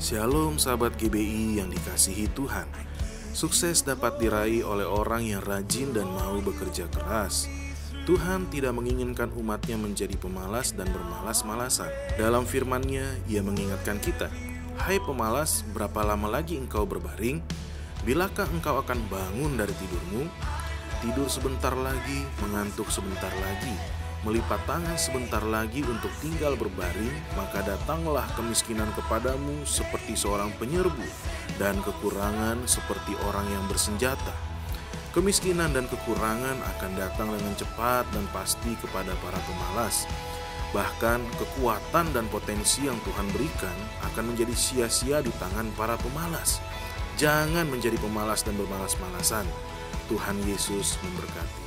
Shalom sahabat GBI yang dikasihi Tuhan. Sukses dapat diraih oleh orang yang rajin dan mau bekerja keras. Tuhan tidak menginginkan umatnya menjadi pemalas dan bermalas-malasan. Dalam firman-Nya, Ia mengingatkan kita, "Hai pemalas, berapa lama lagi engkau berbaring? Bilakah engkau akan bangun dari tidurmu? Tidur sebentar lagi, mengantuk sebentar lagi, melipat tangan sebentar lagi untuk tinggal berbaring, maka datanglah kemiskinan kepadamu seperti seorang penyerbu, dan kekurangan seperti orang yang bersenjata." Kemiskinan dan kekurangan akan datang dengan cepat dan pasti kepada para pemalas. Bahkan kekuatan dan potensi yang Tuhan berikan akan menjadi sia-sia di tangan para pemalas. Jangan menjadi pemalas dan bermalas-malasan. Tuhan Yesus memberkati.